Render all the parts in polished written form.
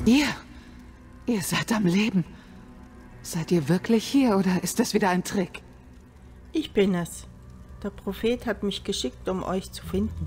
Ihr seid am Leben. Seid ihr wirklich hier oder ist das wieder ein Trick? Ich bin es. Der Prophet hat mich geschickt, um euch zu finden.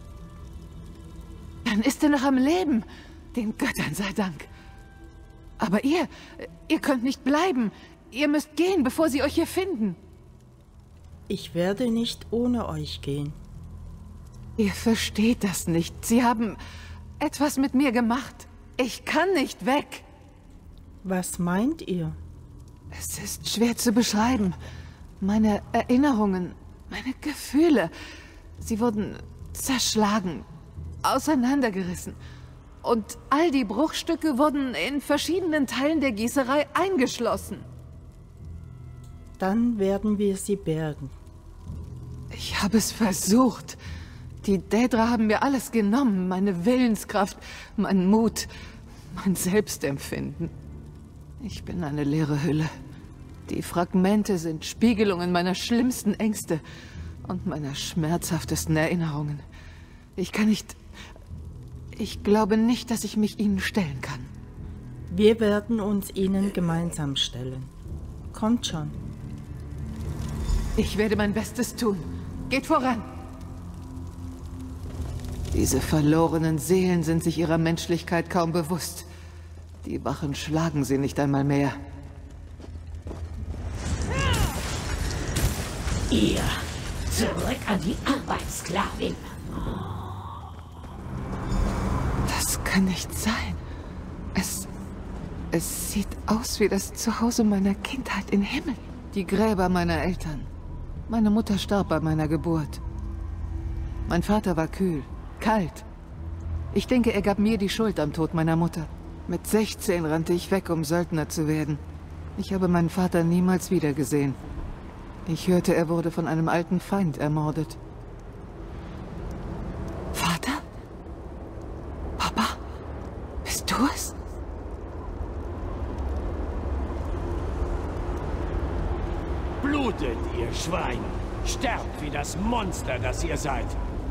Dann ist er noch am Leben. Den Göttern sei Dank. Aber ihr könnt nicht bleiben. Ihr müsst gehen, bevor sie euch hier finden. Ich werde nicht ohne euch gehen. Ihr versteht das nicht. Sie haben etwas mit mir gemacht. Ich kann nicht weg. Was meint ihr? Es ist schwer zu beschreiben. Meine Erinnerungen, meine Gefühle, sie wurden zerschlagen, auseinandergerissen. Und all die Bruchstücke wurden in verschiedenen Teilen der Gießerei eingeschlossen. Dann werden wir sie bergen. Ich habe es versucht. Die Daedra haben mir alles genommen. Meine Willenskraft, mein Mut, mein Selbstempfinden. Ich bin eine leere Hülle. Die Fragmente sind Spiegelungen meiner schlimmsten Ängste und meiner schmerzhaftesten Erinnerungen. Ich glaube nicht, dass ich mich ihnen stellen kann. Wir werden uns ihnen gemeinsam stellen. Kommt schon. Ich werde mein Bestes tun. Geht voran! Diese verlorenen Seelen sind sich ihrer Menschlichkeit kaum bewusst. Die Wachen schlagen sie nicht einmal mehr. Ihr, zurück an die Arbeitssklavin. Das kann nicht sein. Es sieht aus wie das Zuhause meiner Kindheit im Himmel. Die Gräber meiner Eltern. Meine Mutter starb bei meiner Geburt. Mein Vater war kühl, kalt. Ich denke, er gab mir die Schuld am Tod meiner Mutter. Mit 16 rannte ich weg, um Söldner zu werden. Ich habe meinen Vater niemals wiedergesehen. Ich hörte, er wurde von einem alten Feind ermordet. Vater? Papa? Bist du es? Blutet, ihr Schwein! Sterbt wie das Monster, das ihr seid!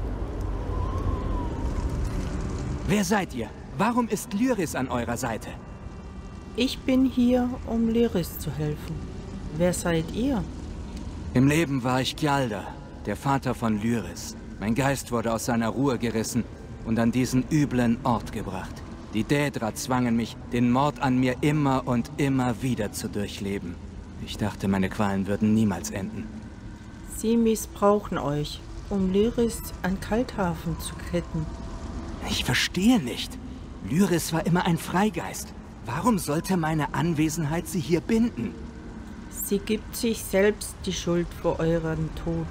Wer seid ihr? Warum ist Lyris an eurer Seite? Ich bin hier, um Lyris zu helfen. Wer seid ihr? Im Leben war ich Gjaldr, der Vater von Lyris. Mein Geist wurde aus seiner Ruhe gerissen und an diesen üblen Ort gebracht. Die Daedra zwangen mich, den Mord an mir immer und immer wieder zu durchleben. Ich dachte, meine Qualen würden niemals enden. Sie missbrauchen euch, um Lyris an Kalthafen zu ketten. Ich verstehe nicht. Lyris war immer ein Freigeist. Warum sollte meine Anwesenheit sie hier binden? Sie gibt sich selbst die Schuld für euren Tod.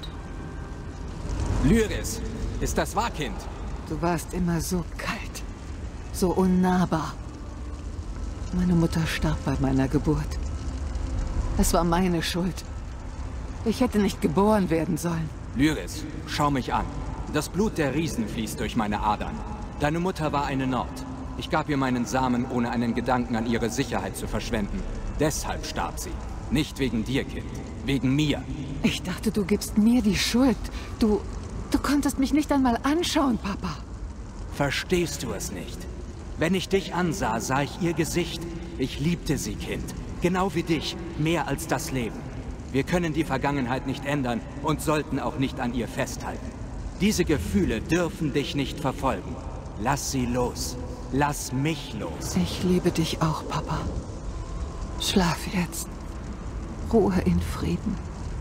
Lyris, ist das wahr, Kind? Du warst immer so kalt, so unnahbar. Meine Mutter starb bei meiner Geburt. Es war meine Schuld. Ich hätte nicht geboren werden sollen. Lyris, schau mich an. Das Blut der Riesen fließt durch meine Adern. Deine Mutter war eine Nord. Ich gab ihr meinen Samen, ohne einen Gedanken an ihre Sicherheit zu verschwenden. Deshalb starb sie. Nicht wegen dir, Kind. Wegen mir. Ich dachte, du gibst mir die Schuld. Du konntest mich nicht einmal anschauen, Papa. Verstehst du es nicht? Wenn ich dich ansah, sah ich ihr Gesicht. Ich liebte sie, Kind. Genau wie dich. Mehr als das Leben. Wir können die Vergangenheit nicht ändern und sollten auch nicht an ihr festhalten. Diese Gefühle dürfen dich nicht verfolgen. Lass sie los. Lass mich los. Ich liebe dich auch, Papa. Schlaf jetzt. Ruhe in Frieden.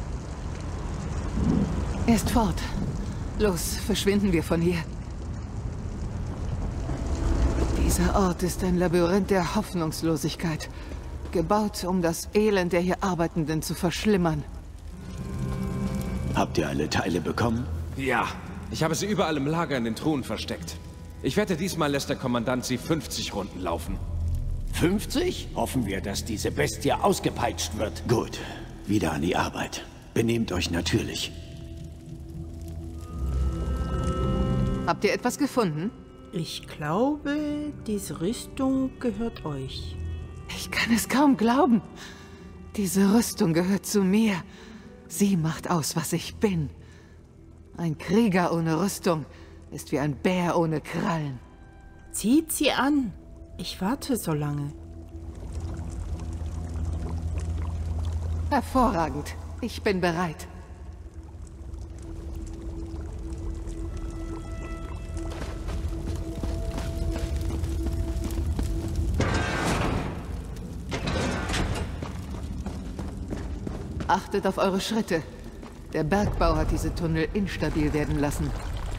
Er ist fort. Los, verschwinden wir von hier. Dieser Ort ist ein Labyrinth der Hoffnungslosigkeit. Gebaut, um das Elend der hier Arbeitenden zu verschlimmern. Habt ihr alle Teile bekommen? Ja, ich habe sie überall im Lager in den Truhen versteckt. Ich wette, diesmal lässt der Kommandant sie 50 Runden laufen. 50? Hoffen wir, dass diese Bestie ausgepeitscht wird. Gut, wieder an die Arbeit. Benehmt euch natürlich. Habt ihr etwas gefunden? Ich glaube, diese Rüstung gehört euch. Ich kann es kaum glauben. Diese Rüstung gehört zu mir. Sie macht aus, was ich bin. Ein Krieger ohne Rüstung ist wie ein Bär ohne Krallen. Zieht sie an. Ich warte so lange. Hervorragend. Ich bin bereit. Achtet auf eure Schritte. Der Bergbau hat diese Tunnel instabil werden lassen.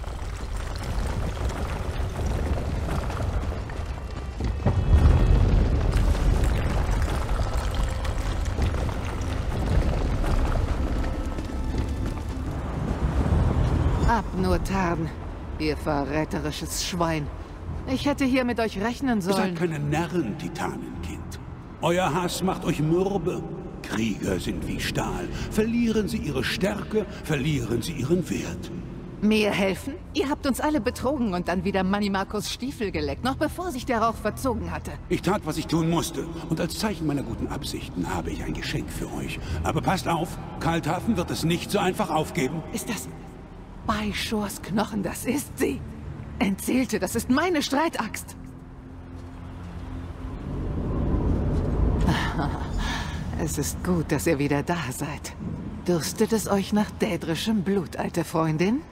Ab nur Tarn, ihr verräterisches Schwein. Ich hätte hier mit euch rechnen Ihr seid sollen. keine Narren, Titanenkind. Euer Hass macht euch mürbe. Krieger sind wie Stahl. Verlieren sie ihre Stärke, verlieren sie ihren Wert. Mir helfen? Ihr habt uns alle betrogen und dann wieder Manni Marcos Stiefel geleckt, noch bevor sich der Rauch verzogen hatte. Ich tat, was ich tun musste. Und als Zeichen meiner guten Absichten habe ich ein Geschenk für euch. Aber passt auf, Kalthafen wird es nicht so einfach aufgeben. Ist das Baishors Knochen? Das ist sie. Entzählte, das ist meine Streitaxt. Es ist gut, dass ihr wieder da seid. Dürstet es euch nach dädrischem Blut, alte Freundin?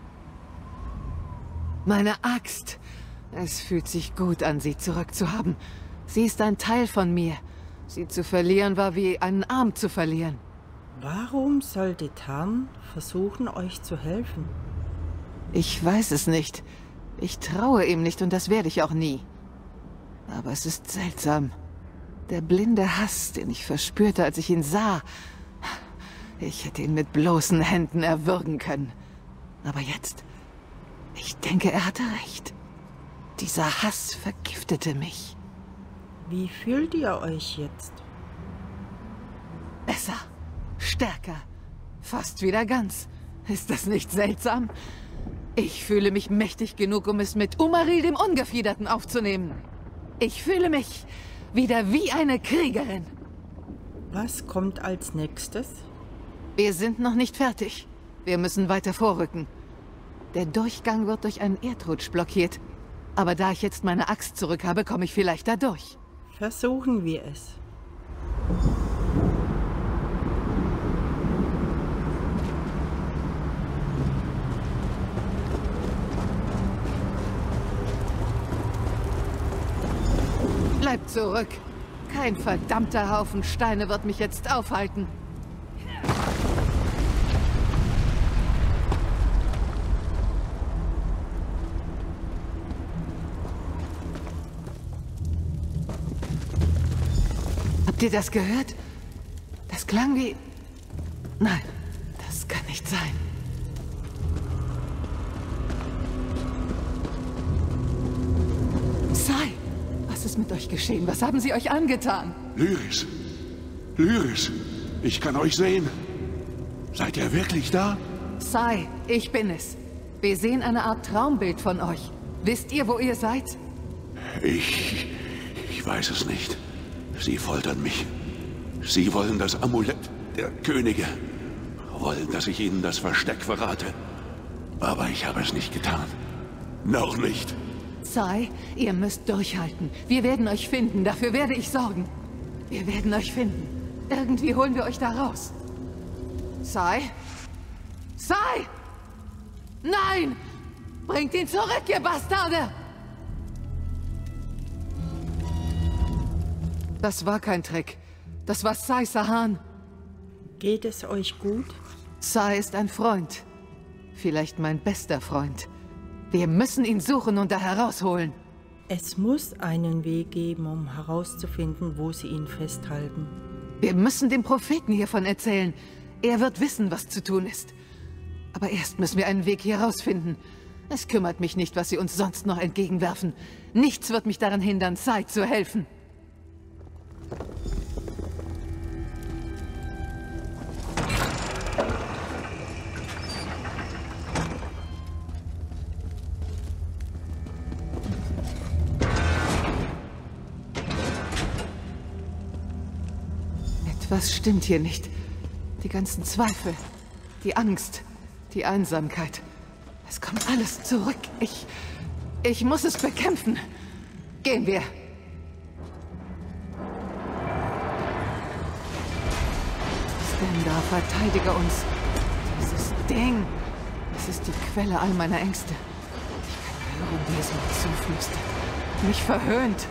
Meine Axt. Es fühlt sich gut an, sie zurückzuhaben. Sie ist ein Teil von mir. Sie zu verlieren war wie einen Arm zu verlieren. Warum sollte Tarn versuchen, euch zu helfen? Ich weiß es nicht. Ich traue ihm nicht und das werde ich auch nie. Aber es ist seltsam. Der blinde Hass, den ich verspürte, als ich ihn sah. Ich hätte ihn mit bloßen Händen erwürgen können. Aber jetzt... Ich denke, er hatte recht. Dieser Hass vergiftete mich. Wie fühlt ihr euch jetzt? Besser. Stärker. Fast wieder ganz. Ist das nicht seltsam? Ich fühle mich mächtig genug, um es mit Umaril dem Ungefiederten aufzunehmen. Ich fühle mich wieder wie eine Kriegerin. Was kommt als nächstes? Wir sind noch nicht fertig. Wir müssen weiter vorrücken. Der Durchgang wird durch einen Erdrutsch blockiert. Aber da ich jetzt meine Axt zurück habe, komme ich vielleicht da durch. Versuchen wir es. Bleibt zurück. Kein verdammter Haufen Steine wird mich jetzt aufhalten. Habt ihr das gehört? Das klang wie... Nein, das kann nicht sein. Sai! Was ist mit euch geschehen? Was haben sie euch angetan? Lyris! Lyris! Ich kann euch sehen. Seid ihr wirklich da? Sai, ich bin es. Wir sehen eine Art Traumbild von euch. Wisst ihr, wo ihr seid? Ich weiß es nicht. Sie foltern mich. Sie wollen das Amulett der Könige. Wollen, dass ich ihnen das Versteck verrate. Aber ich habe es nicht getan. Noch nicht. Sai, ihr müsst durchhalten. Wir werden euch finden. Dafür werde ich sorgen. Wir werden euch finden. Irgendwie holen wir euch da raus. Sai? Sai! Nein! Bringt ihn zurück, ihr Bastarde! Das war kein Trick. Das war Sai Sahan. Geht es euch gut? Sai ist ein Freund. Vielleicht mein bester Freund. Wir müssen ihn suchen und da herausholen. Es muss einen Weg geben, um herauszufinden, wo sie ihn festhalten. Wir müssen dem Propheten hiervon erzählen. Er wird wissen, was zu tun ist. Aber erst müssen wir einen Weg hier rausfinden. Es kümmert mich nicht, was sie uns sonst noch entgegenwerfen. Nichts wird mich daran hindern, Sai zu helfen. Etwas stimmt hier nicht. Die ganzen Zweifel, die Angst, die Einsamkeit. Es kommt alles zurück. Ich muss es bekämpfen. Gehen wir. Sandar, verteidige uns. Dieses Ding, es ist die Quelle all meiner Ängste. Ich kann hören, wie es mir zuflüstert. Mich verhöhnt.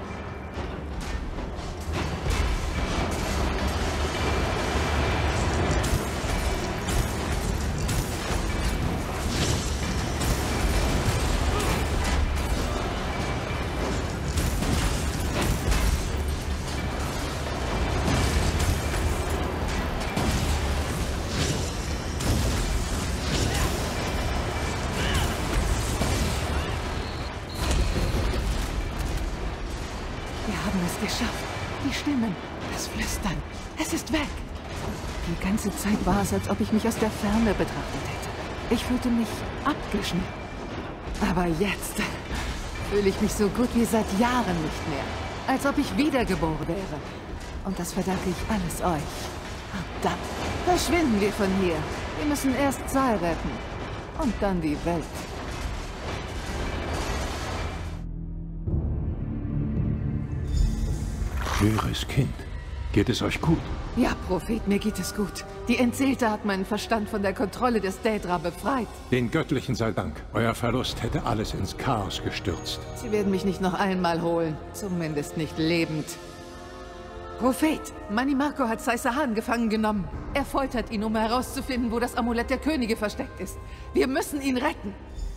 Geschafft. Die Stimmen, das Flüstern. Es ist weg. Die ganze Zeit war es, als ob ich mich aus der Ferne betrachtet hätte. Ich fühlte mich abgeschnitten. Aber jetzt fühle ich mich so gut wie seit Jahren nicht mehr. Als ob ich wiedergeboren wäre. Und das verdanke ich alles euch. Verdammt. Verschwinden wir von hier. Wir müssen erst Sai retten. Und dann die Welt. Lyris Kind, geht es euch gut? Ja, Prophet, mir geht es gut. Die Entseelte hat meinen Verstand von der Kontrolle des Daedra befreit. Den Göttlichen sei Dank. Euer Verlust hätte alles ins Chaos gestürzt. Sie werden mich nicht noch einmal holen. Zumindest nicht lebend. Prophet, Manimarco hat Sai Sahan gefangen genommen. Er foltert ihn, um herauszufinden, wo das Amulett der Könige versteckt ist. Wir müssen ihn retten.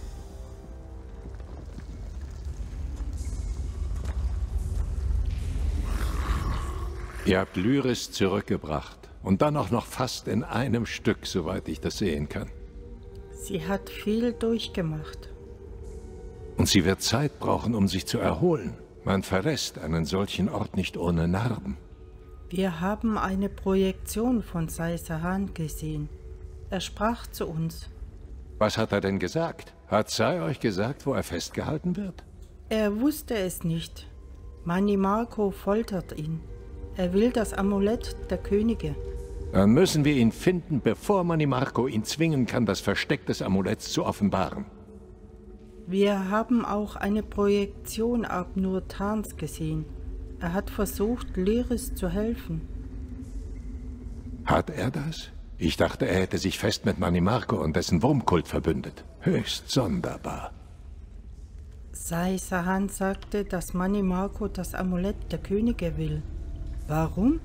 Ihr habt Lyris zurückgebracht. Und dann auch noch fast in einem Stück, soweit ich das sehen kann. Sie hat viel durchgemacht. Und sie wird Zeit brauchen, um sich zu erholen. Man verlässt einen solchen Ort nicht ohne Narben. Wir haben eine Projektion von Sai Sahan gesehen. Er sprach zu uns. Was hat er denn gesagt? Hat Sai euch gesagt, wo er festgehalten wird? Er wusste es nicht. Manimarco foltert ihn. Er will das Amulett der Könige. Dann müssen wir ihn finden, bevor Manimarco ihn zwingen kann, das Versteck des Amuletts zu offenbaren. Wir haben auch eine Projektion Ab-Nur-Tans gesehen. Er hat versucht, Lyris zu helfen. Hat er das? Ich dachte, er hätte sich fest mit Manimarco und dessen Wurmkult verbündet. Höchst sonderbar. Sai Sahan sagte, dass Manimarco das Amulett der Könige will. Warum?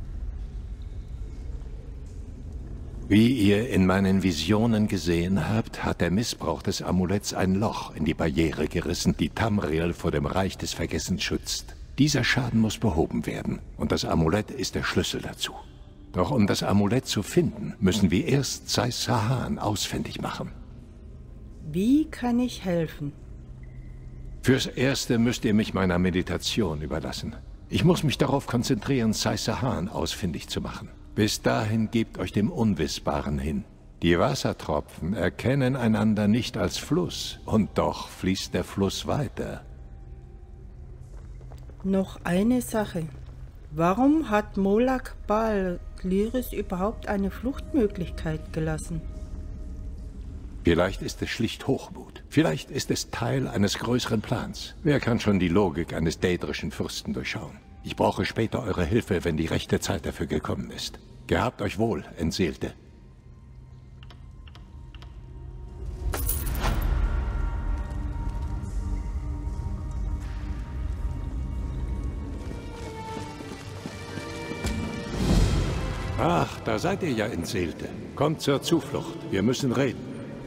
Wie ihr in meinen Visionen gesehen habt, hat der Missbrauch des Amuletts ein Loch in die Barriere gerissen, die Tamriel vor dem Reich des Vergessens schützt. Dieser Schaden muss behoben werden, und das Amulett ist der Schlüssel dazu. Doch um das Amulett zu finden, müssen wir erst Sai Sahan ausfindig machen. Wie kann ich helfen? Fürs Erste müsst ihr mich meiner Meditation überlassen. Ich muss mich darauf konzentrieren, Sai Sahan ausfindig zu machen. Bis dahin gebt euch dem Unwissbaren hin. Die Wassertropfen erkennen einander nicht als Fluss, und doch fließt der Fluss weiter. Noch eine Sache. Warum hat Molag Bal Lyris überhaupt eine Fluchtmöglichkeit gelassen? Vielleicht ist es schlicht Hochmut. Vielleicht ist es Teil eines größeren Plans. Wer kann schon die Logik eines daedrischen Fürsten durchschauen? Ich brauche später eure Hilfe, wenn die rechte Zeit dafür gekommen ist. Gehabt euch wohl, Entseelte. Ach, da seid ihr ja, Entseelte. Kommt zur Zuflucht. Wir müssen reden.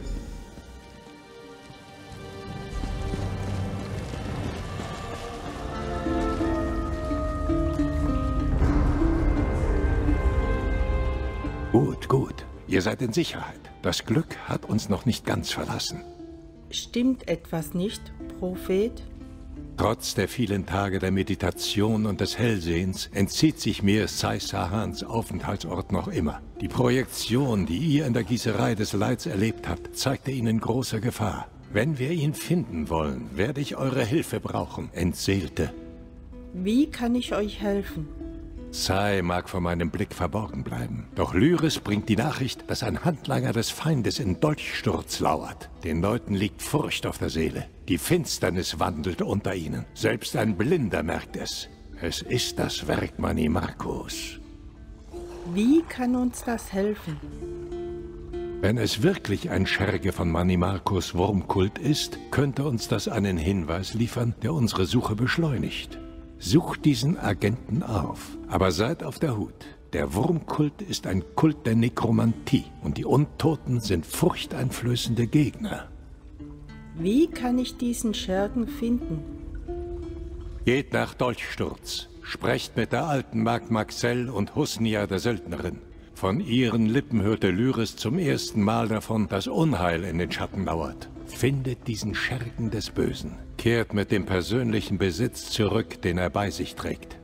Gut, gut. Ihr seid in Sicherheit. Das Glück hat uns noch nicht ganz verlassen. Stimmt etwas nicht, Prophet? Trotz der vielen Tage der Meditation und des Hellsehens entzieht sich mir Sai Sahans Aufenthaltsort noch immer. Die Projektion, die ihr in der Gießerei des Leids erlebt habt, zeigte ihnen große Gefahr. Wenn wir ihn finden wollen, werde ich eure Hilfe brauchen, Entseelte. Wie kann ich euch helfen? Sai mag vor meinem Blick verborgen bleiben. Doch Lyris bringt die Nachricht, dass ein Handlanger des Feindes in Dolchsturz lauert. Den Leuten liegt Furcht auf der Seele. Die Finsternis wandelt unter ihnen. Selbst ein Blinder merkt es. Es ist das Werk Manimarcos. Wie kann uns das helfen? Wenn es wirklich ein Scherge von Manimarcus Wurmkult ist, könnte uns das einen Hinweis liefern, der unsere Suche beschleunigt. Sucht diesen Agenten auf, aber seid auf der Hut. Der Wurmkult ist ein Kult der Nekromantie und die Untoten sind furchteinflößende Gegner. Wie kann ich diesen Schergen finden? Geht nach Dolchsturz. Sprecht mit der alten Magd Maxell und Husnia der Söldnerin. Von ihren Lippen hörte Lyris zum ersten Mal davon, dass Unheil in den Schatten lauert. Findet diesen Schergen des Bösen. Kehrt mit dem persönlichen Besitz zurück, den er bei sich trägt.